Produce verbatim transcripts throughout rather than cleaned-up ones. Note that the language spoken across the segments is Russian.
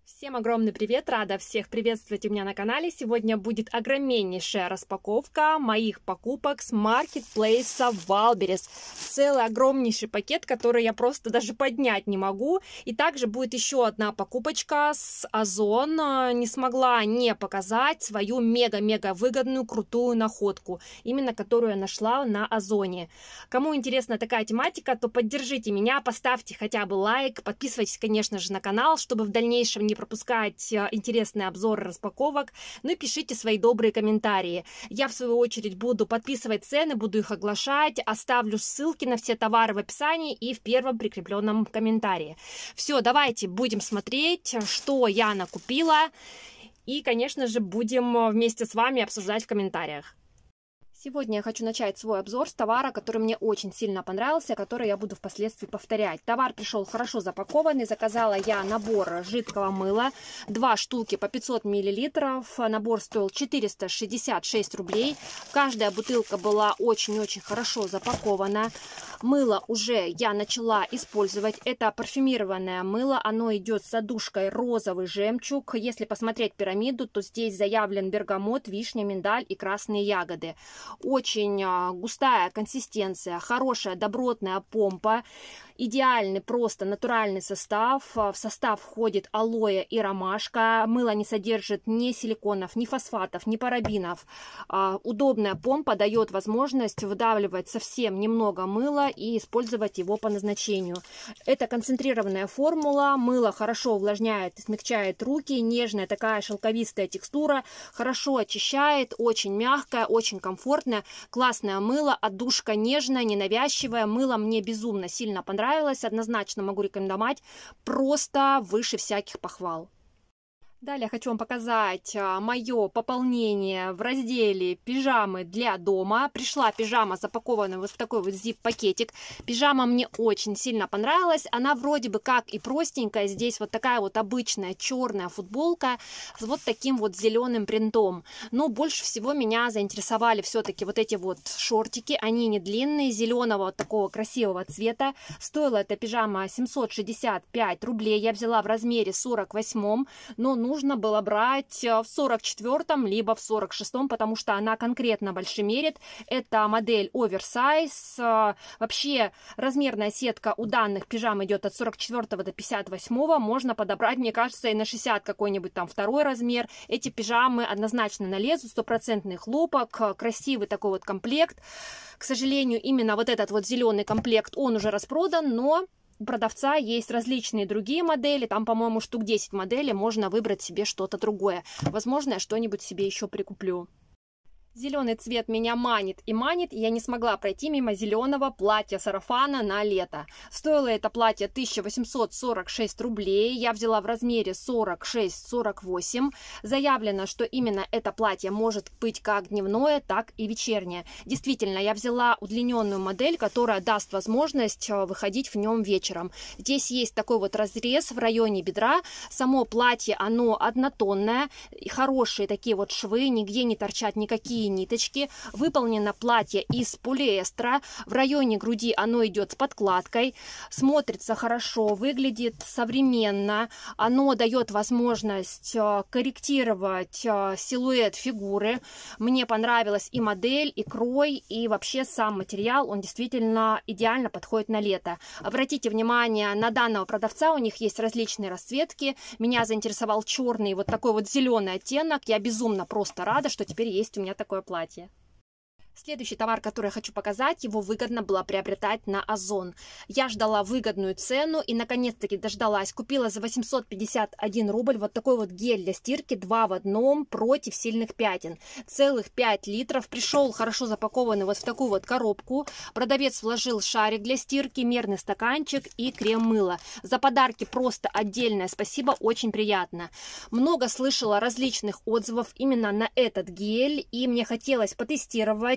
Всем огромный привет! Рада всех приветствовать у меня на канале. Сегодня будет огромнейшая распаковка моих покупок с маркетплейса Wildberries. Целый огромнейший пакет, который я просто даже поднять не могу. И также будет еще одна покупочка с Озон. Не смогла не показать свою мега-мега выгодную, крутую находку, именно которую я нашла на Озоне. Кому интересна такая тематика, то поддержите меня, поставьте хотя бы лайк, подписывайтесь, конечно же, на канал, чтобы в дальнейшем не пропускать пропускать интересные обзоры распаковок, ну и пишите свои добрые комментарии. Я в свою очередь буду подписывать цены, буду их оглашать, оставлю ссылки на все товары в описании и в первом прикрепленном комментарии. Все, давайте будем смотреть, что я накупила, и, конечно же, будем вместе с вами обсуждать в комментариях. Сегодня я хочу начать свой обзор с товара, который мне очень сильно понравился, который я буду впоследствии повторять. Товар пришел хорошо запакованный. Заказала я набор жидкого мыла. Два штуки по пятьсот миллилитров. Набор стоил четыреста шестьдесят шесть рублей. Каждая бутылка была очень-очень хорошо запакована. Мыло уже я начала использовать. Это парфюмированное мыло. Оно идет с отдушкой розовый жемчуг. Если посмотреть пирамиду, то здесь заявлен бергамот, вишня, миндаль и красные ягоды. Очень густая консистенция, хорошая добротная помпа, идеальный просто натуральный состав. В состав входит алоэ и ромашка. Мыло не содержит ни силиконов, ни фосфатов, ни парабенов. Удобная помпа дает возможность выдавливать совсем немного мыла и использовать его по назначению. Это концентрированная формула. Мыло хорошо увлажняет и смягчает руки. Нежная такая шелковистая текстура. Хорошо очищает, очень мягкая, очень комфортная. Классное мыло, отдушка нежная, ненавязчивая. Мыло мне безумно сильно понравилось. Однозначно могу рекомендовать. Просто выше всяких похвал. Далее хочу вам показать мое пополнение в разделе пижамы для дома. Пришла пижама, запакованная вот в такой вот zip-пакетик. Пижама мне очень сильно понравилась. Она вроде бы как и простенькая. Здесь вот такая вот обычная черная футболка с вот таким вот зеленым принтом. Но больше всего меня заинтересовали все-таки вот эти вот шортики. Они не длинные, зеленого вот такого красивого цвета. Стоила эта пижама семьсот шестьдесят пять рублей. Я взяла в размере сорок восемь, но нужно было брать в сорок четвёртом либо в сорок шестом, потому что она конкретно большемерит. Это модель оверсайз. Вообще размерная сетка у данных пижам идет от сорок четвёртого до пятьдесят восьмого. Можно подобрать, мне кажется, и на шестьдесят какой-нибудь там второй размер. Эти пижамы однозначно налезут, стопроцентный хлопок, красивый такой вот комплект. К сожалению, именно вот этот вот зеленый комплект, он уже распродан, но у продавца есть различные другие модели, там, по-моему, штук десять моделей, можно выбрать себе что-то другое. Возможно, я что-нибудь себе еще прикуплю. Зеленый цвет меня манит и манит, и я не смогла пройти мимо зеленого платья-сарафана на лето. Стоило это платье тысяча восемьсот сорок шесть рублей, я взяла в размере сорок шесть сорок восемь. Заявлено, что именно это платье может быть как дневное, так и вечернее. Действительно, я взяла удлиненную модель, которая даст возможность выходить в нем вечером. Здесь есть такой вот разрез в районе бедра. Само платье, оно однотонное, хорошие такие вот швы, нигде не торчат никакие ниточки. Выполнено платье из полиэстера. В районе груди оно идет с подкладкой. Смотрится хорошо, выглядит современно. Оно дает возможность корректировать силуэт фигуры. Мне понравилась и модель, и крой, и вообще сам материал. Он действительно идеально подходит на лето. Обратите внимание на данного продавца. У них есть различные расцветки. Меня заинтересовал черный, вот такой вот зеленый оттенок. Я безумно просто рада, что теперь есть у меня такой платье. Следующий товар, который я хочу показать, его выгодно было приобретать на Озон. Я ждала выгодную цену и наконец-таки дождалась. Купила за восемьсот пятьдесят один рубль вот такой вот гель для стирки два в одном против сильных пятен. Целых пять литров. Пришел хорошо запакованный вот в такую вот коробку. Продавец вложил шарик для стирки, мерный стаканчик и крем-мыло. За подарки просто отдельное спасибо, очень приятно. Много слышала различных отзывов именно на этот гель, и мне хотелось потестировать.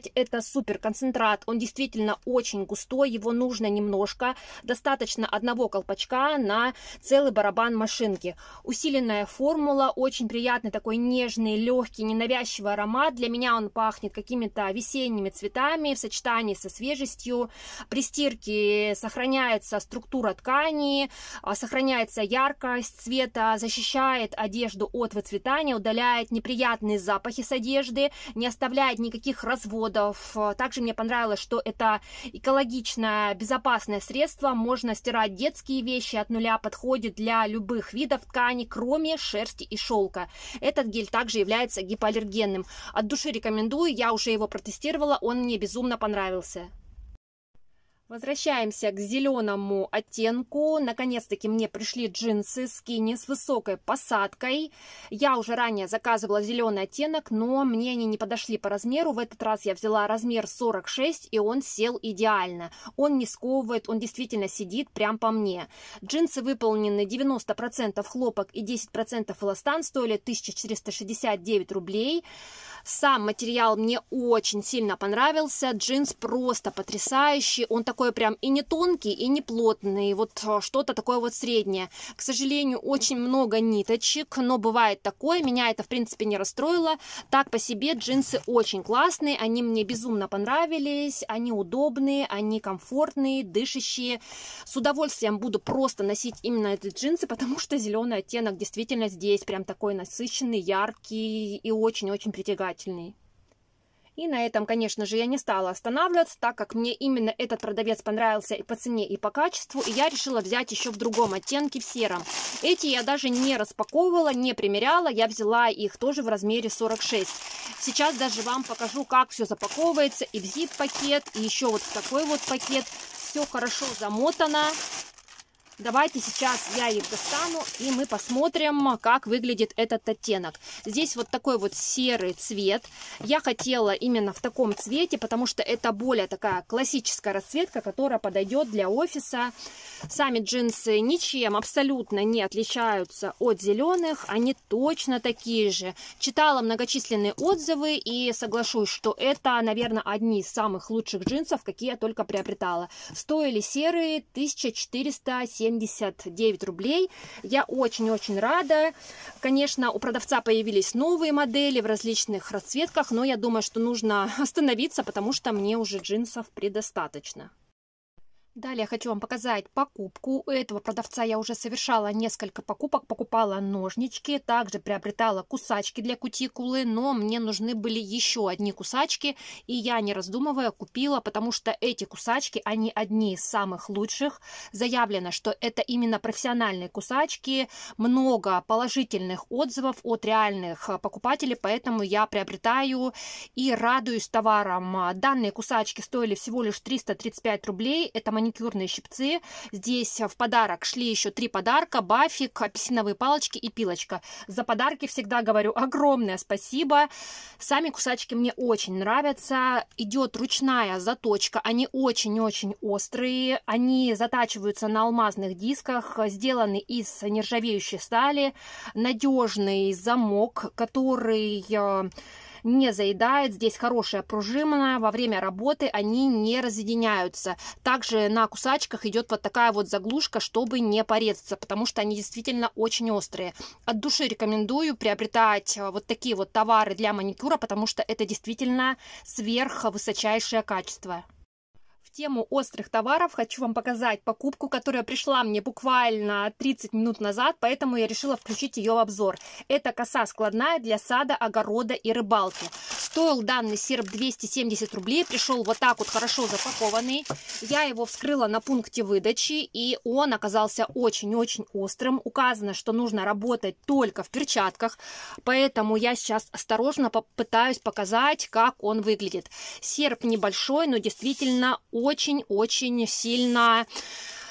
сказать, это супер концентрат. Он действительно очень густой, его нужно немножко. Достаточно одного колпачка на целый барабан машинки. Усиленная формула, очень приятный такой нежный, легкий, ненавязчивый аромат. Для меня он пахнет какими-то весенними цветами в сочетании со свежестью. При стирке сохраняется структура ткани, сохраняется яркость цвета, защищает одежду от выцветания, удаляет неприятные запахи с одежды, не оставляет никаких разводов. Также мне понравилось, что это экологичное, безопасное средство. Можно стирать детские вещи от нуля, подходит для любых видов ткани, кроме шерсти и шелка. Этот гель также является гипоаллергенным. От души рекомендую, я уже его протестировала, он мне безумно понравился. Возвращаемся к зеленому оттенку. Наконец-таки мне пришли джинсы скини с высокой посадкой. Я уже ранее заказывала зеленый оттенок, но мне они не подошли по размеру. В этот раз я взяла размер сорок шесть, и он сел идеально. Он не сковывает, он действительно сидит прям по мне. Джинсы выполнены девяносто процентов хлопок и десять процентов эластан, стоили тысяча четыреста шестьдесят девять рублей. Сам материал мне очень сильно понравился. Джинс просто потрясающий. Он такой прям и не тонкий, и не плотный. Вот что-то такое вот среднее. К сожалению, очень много ниточек, но бывает такое. Меня это, в принципе, не расстроило. Так по себе джинсы очень классные. Они мне безумно понравились. Они удобные, они комфортные, дышащие. С удовольствием буду просто носить именно эти джинсы, потому что зеленый оттенок действительно здесь прям такой насыщенный, яркий и очень-очень притягательный. И на этом, конечно же, я не стала останавливаться, так как мне именно этот продавец понравился и по цене, и по качеству, и я решила взять еще в другом оттенке, в сером. Эти я даже не распаковывала, не примеряла, я взяла их тоже в размере сорок шесть. Сейчас даже вам покажу, как все запаковывается и в зип-пакет, и еще вот в такой вот пакет. Все хорошо замотано. Давайте сейчас я их достану, и мы посмотрим, как выглядит этот оттенок. Здесь вот такой вот серый цвет. Я хотела именно в таком цвете, потому что это более такая классическая расцветка, которая подойдет для офиса. Сами джинсы ничем абсолютно не отличаются от зеленых. Они точно такие же. Читала многочисленные отзывы и соглашусь, что это, наверное, одни из самых лучших джинсов, какие я только приобретала. Стоили серые тысяча четыреста семьдесят девять рублей. Я очень-очень рада. Конечно, у продавца появились новые модели в различных расцветках, но я думаю, что нужно остановиться, потому что мне уже джинсов предостаточно. Далее хочу вам показать покупку. У этого продавца я уже совершала несколько покупок. Покупала ножнички, также приобретала кусачки для кутикулы, но мне нужны были еще одни кусачки, и я, не раздумывая, купила, потому что эти кусачки, они одни из самых лучших. Заявлено, что это именно профессиональные кусачки, много положительных отзывов от реальных покупателей, поэтому я приобретаю и радуюсь товарам. Данные кусачки стоили всего лишь триста тридцать пять рублей. Это маникюрные щипцы. Здесь в подарок шли еще три подарка: бафик, апельсиновые палочки и пилочка. За подарки всегда говорю огромное спасибо. Сами кусачки мне очень нравятся. Идет ручная заточка. Они очень-очень острые. Они затачиваются на алмазных дисках, сделаны из нержавеющей стали. Надежный замок, который не заедает. Здесь хорошая пружина, во время работы они не разъединяются. Также на кусачках идет вот такая вот заглушка, чтобы не порезаться, потому что они действительно очень острые. От души рекомендую приобретать вот такие вот товары для маникюра, потому что это действительно сверхвысочайшее качество. В тему острых товаров хочу вам показать покупку, которая пришла мне буквально тридцать минут назад, поэтому я решила включить ее в обзор. Это коса складная для сада, огорода и рыбалки. Стоил данный серп двести семьдесят рублей, пришел вот так вот хорошо запакованный. Я его вскрыла на пункте выдачи, и он оказался очень-очень острым. Указано, что нужно работать только в перчатках, поэтому я сейчас осторожно попытаюсь показать, как он выглядит. Серп небольшой, но действительно очень-очень сильно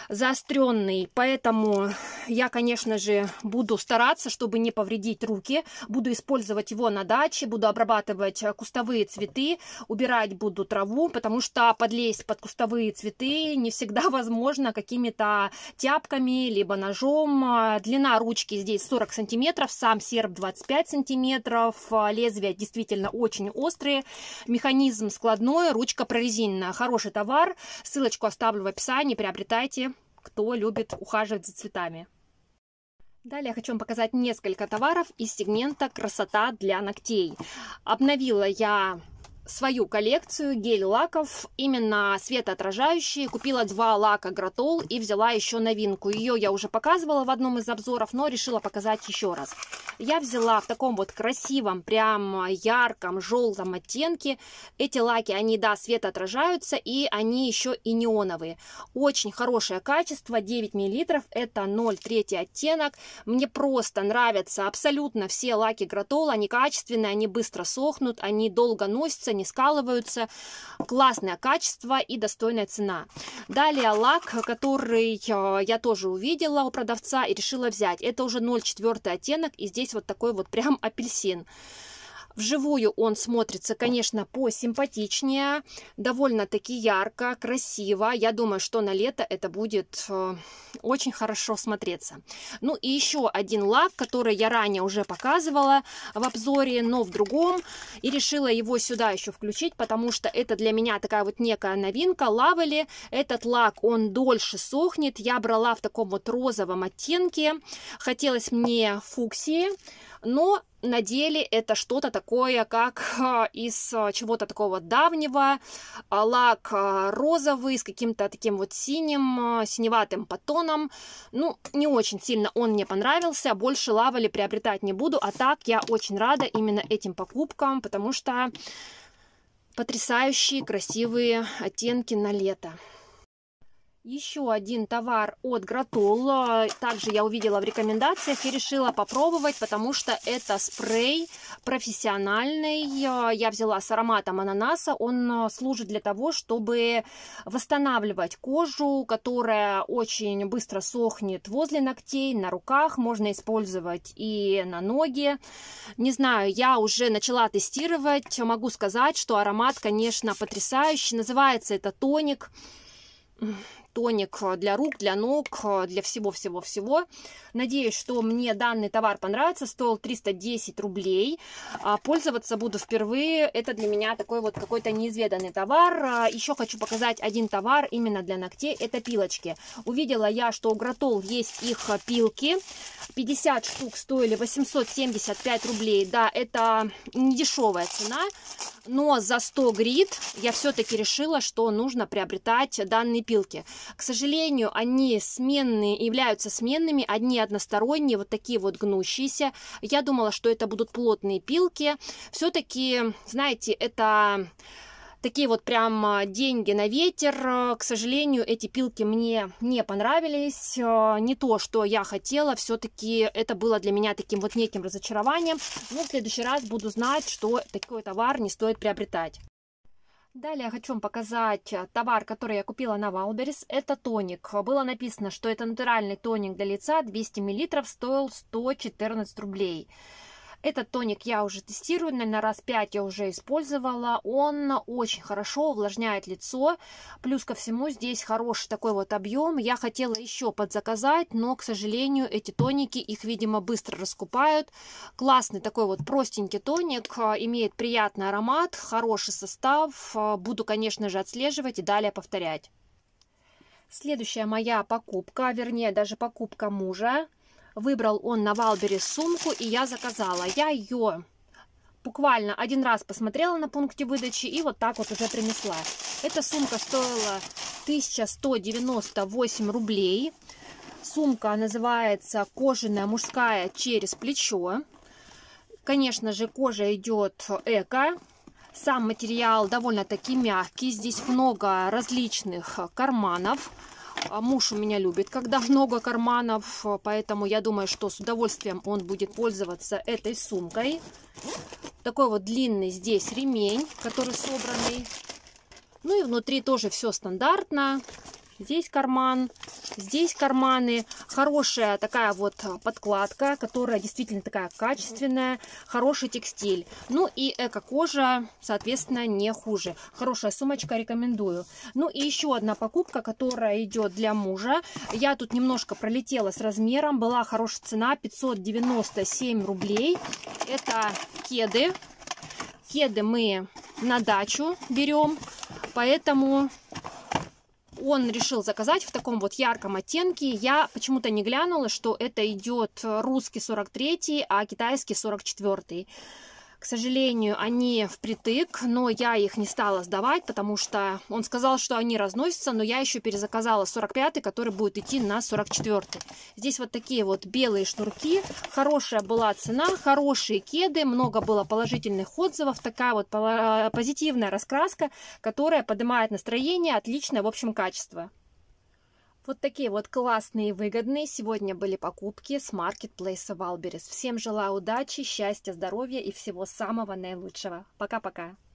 заостренный, поэтому я, конечно же, буду стараться, чтобы не повредить руки. Буду использовать его на даче, буду обрабатывать кустовые цветы, убирать буду траву, потому что подлезть под кустовые цветы не всегда возможно какими-то тяпками, либо ножом. Длина ручки здесь сорок сантиметров, сам серп двадцать пять сантиметров, лезвия действительно очень острые, механизм складной, ручка прорезиненная. Хороший товар, ссылочку оставлю в описании, приобретайте, кто любит ухаживать за цветами. Далее я хочу вам показать несколько товаров из сегмента «Красота для ногтей». Обновила я свою коллекцию гель-лаков, именно светоотражающие. Купила два лака Гратол и взяла еще новинку. Ее я уже показывала в одном из обзоров, но решила показать еще раз. Я взяла в таком вот красивом, прям ярком, желтом оттенке. Эти лаки, они, да, светоотражаются, и они еще и неоновые. Очень хорошее качество, девять миллилитров, это ноль три оттенок. Мне просто нравятся абсолютно все лаки Гратол, они качественные, они быстро сохнут, они долго носятся, не скалываются. Классное качество и достойная цена. Далее лак, который я тоже увидела у продавца и решила взять. Это уже ноль четыре оттенок, и здесь вот такой вот прям апельсин. Вживую он смотрится, конечно, посимпатичнее, довольно-таки ярко, красиво. Я думаю, что на лето это будет э, очень хорошо смотреться. Ну и еще один лак, который я ранее уже показывала в обзоре, но в другом. И решила его сюда еще включить, потому что это для меня такая вот некая новинка. Лавели. Этот лак, он дольше сохнет. Я брала в таком вот розовом оттенке. Хотелось мне фуксии, но на деле это что-то такое, как из чего-то такого давнего. Лак розовый с каким-то таким вот синим, синеватым подтоном. Ну, не очень сильно он мне понравился. Больше лавели приобретать не буду. А так я очень рада именно этим покупкам, потому что потрясающие красивые оттенки на лето. Еще один товар от Гратол, также я увидела в рекомендациях и решила попробовать, потому что это спрей профессиональный. Я взяла с ароматом ананаса, он служит для того, чтобы восстанавливать кожу, которая очень быстро сохнет возле ногтей, на руках, можно использовать и на ноги. Не знаю, я уже начала тестировать, могу сказать, что аромат, конечно, потрясающий, называется это тоник. Тоник для рук, для ног, для всего-всего-всего. Надеюсь, что мне данный товар понравится. Стоил триста десять рублей. Пользоваться буду впервые. Это для меня такой вот какой-то неизведанный товар. Еще хочу показать один товар именно для ногтей. Это пилочки. Увидела я, что у Гратол есть их пилки. пятьдесят штук стоили восемьсот семьдесят пять рублей. Да, это не дешевая цена. Но за сто грит я все-таки решила, что нужно приобретать данные пилки. К сожалению, они сменные, являются сменными, одни односторонние, вот такие вот гнущиеся. Я думала, что это будут плотные пилки. Все-таки, знаете, это такие вот прям деньги на ветер. К сожалению, эти пилки мне не понравились. Не то, что я хотела. Все-таки это было для меня таким вот неким разочарованием. Но в следующий раз буду знать, что такой товар не стоит приобретать. Далее я хочу вам показать товар, который я купила на Валберес. Это тоник. Было написано, что это натуральный тоник для лица, двести миллилитров, стоил сто четырнадцать рублей. Этот тоник я уже тестирую, наверное, раз пять я уже использовала. Он очень хорошо увлажняет лицо. Плюс ко всему здесь хороший такой вот объем. Я хотела еще подзаказать, но, к сожалению, эти тоники, их, видимо, быстро раскупают. Классный такой вот простенький тоник. Имеет приятный аромат, хороший состав. Буду, конечно же, отслеживать и далее повторять. Следующая моя покупка, вернее, даже покупка мужа. Выбрал он на Валберес сумку, и я заказала. Я ее буквально один раз посмотрела на пункте выдачи и вот так вот уже принесла. Эта сумка стоила тысяча сто девяносто восемь рублей. Сумка называется «Кожаная мужская через плечо». Конечно же, кожа идет эко. Сам материал довольно-таки мягкий. Здесь много различных карманов. Муж у меня любит, когда много карманов, поэтому я думаю, что с удовольствием он будет пользоваться этой сумкой. Такой вот длинный здесь ремень, который собранный. Ну и внутри тоже все стандартно. Здесь карман, здесь карманы. Хорошая такая вот подкладка, которая действительно такая качественная. Хороший текстиль. Ну и эко-кожа, соответственно, не хуже. Хорошая сумочка, рекомендую. Ну и еще одна покупка, которая идет для мужа. Я тут немножко пролетела с размером. Была хорошая цена, пятьсот девяносто семь рублей. Это кеды. Кеды мы на дачу берем, поэтому он решил заказать в таком вот ярком оттенке. Я почему-то не глянула, что это идет русский сорок третий, а китайский сорок четвёртый. К сожалению, они впритык, но я их не стала сдавать, потому что он сказал, что они разносятся, но я еще перезаказала сорок пятый, который будет идти на сорок четвёртый. Здесь вот такие вот белые шнурки. Хорошая была цена, хорошие кеды, много было положительных отзывов. Такая вот позитивная раскраска, которая поднимает настроение, отличное, в общем, качество. Вот такие вот классные и выгодные сегодня были покупки с маркетплейса Валберес. Всем желаю удачи, счастья, здоровья и всего самого наилучшего. Пока-пока!